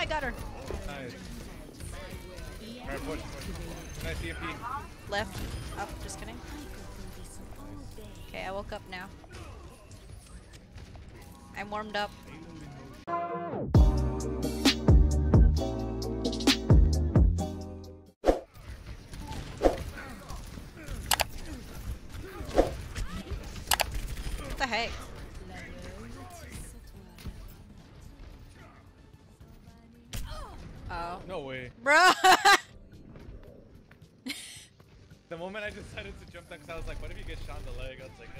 I got her. Nice. Alright, push. Nice EMP. Left. Up. Just kidding. Okay, I woke up now. I'm warmed up. What the heck? Oh. No way. Bro! The moment I decided to jump that, because I was like, what if you get shot in the leg? I was like,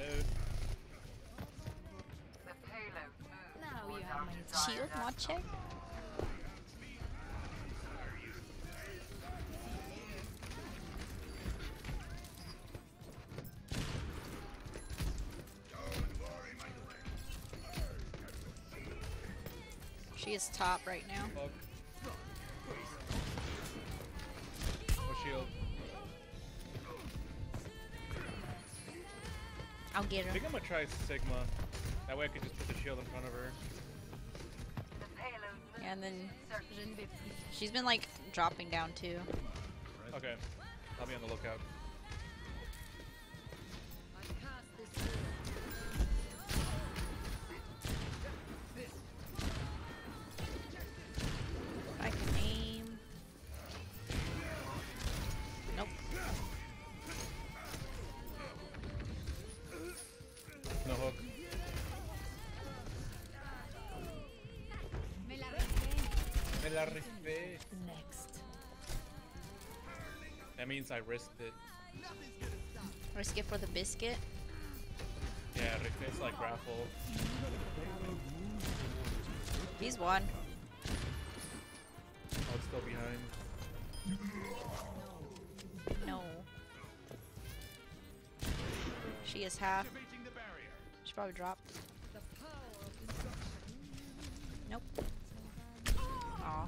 Now you have my Shield mod check? She is top right now. fuck. No shield. I'll get I her. think I'm gonna try Sigma. That way I could just put the shield in front of her. Yeah, and then she's been like dropping down too. Okay. I'll be on the lookout. I can aim. Nope. No hook. Me la rifé. next. That means I risked it. Risk it for the biscuit. Yeah, rifé's like grapple. He's one. Oh, it's still behind. No. She is half. She probably dropped. Nope. Aw.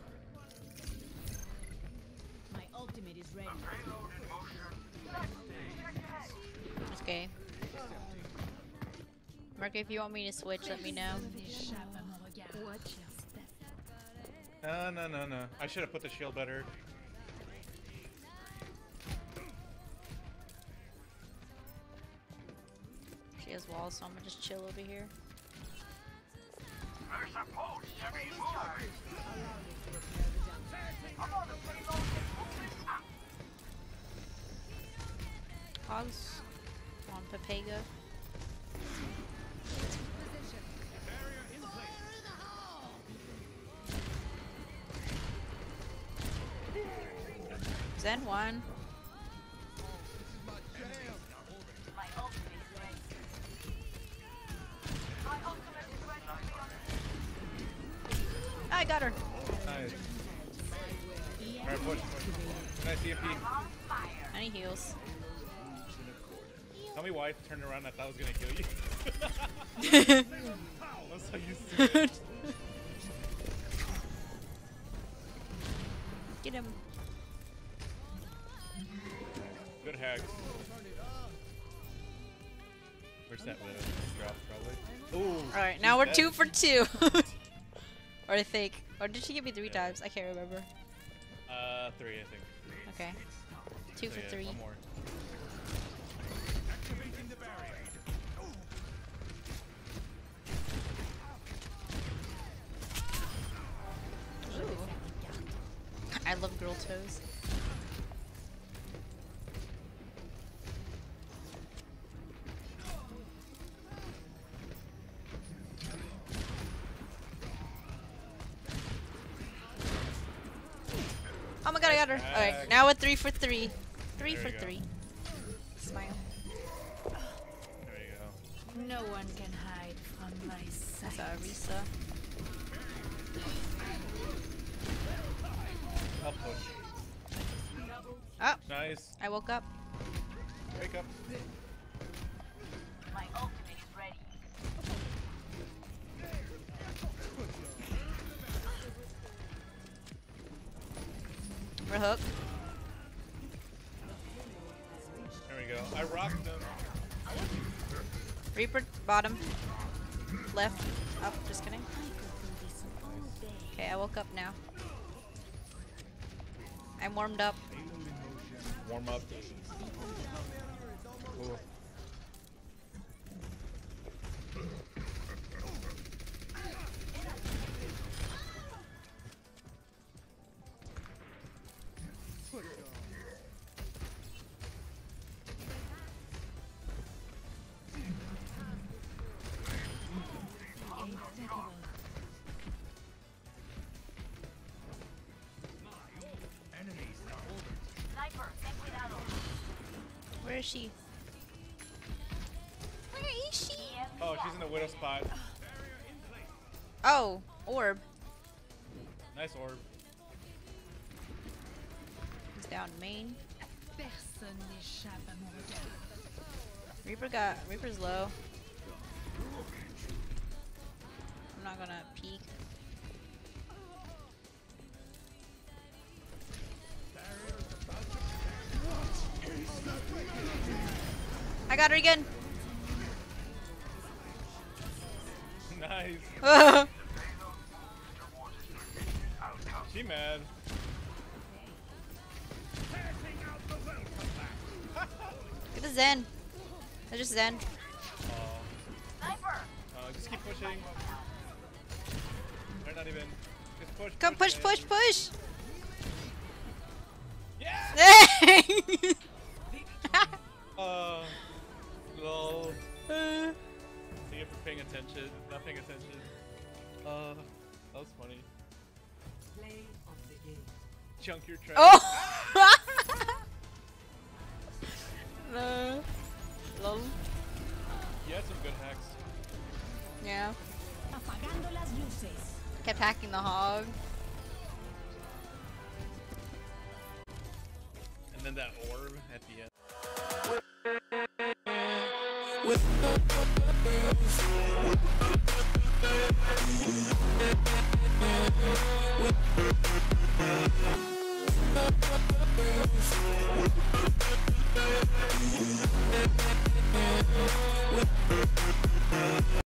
My ultimate is ready. Okay. Mark, if you want me to switch, let me know. Watch your step. No. I should have put the shield better. She has walls, so I'm gonna just chill over here. Hogs on Papega. Zen one. I got her. Nice. Alright, push. Nice EMP. Any heals. Tell me why I turned around and I thought I was gonna kill you. I'm so used to it. Get him. Good hacks. Where's that widow? Drop probably. Ooh. Alright, now we're 2 for 2. Or I think. Or did she give me 3 times? I can't remember. 3 I think. Okay. 2 So for yeah, 3. one more. Ooh. I love girl toes. Oh my god, I got her. Alright, now we're 3 for 3. 3 There for you go. 3. Smile. There you go. No one can hide from my That's sight. Risa. I'll push. Oh, Nice. I woke up. Wake up. My ultimate is ready. We're hooked. There we go. I rocked them. Reaper bottom. Left. Up. Just kidding. Okay, I woke up now. I'm warmed up. Warm up. Ooh. Where is she? Where is she? Oh, she's in the widow spot. Oh, orb. Nice orb. He's down main. Personne n'échappe à mon regard. Reaper's low. I'm not gonna peek. I got her again. Nice. She mad. Get the Zen. I just Zen. Just keep pushing. They're not even. Just push. Come push, push, push. Yeah. Lol. Thank you for paying attention. Not paying attention. That was funny. Play of the game. Chunk your trash. Oh. No. Lol. You had some good hacks. Yeah. Apagando las luces. Kept hacking the hog. And then that orb at the end. With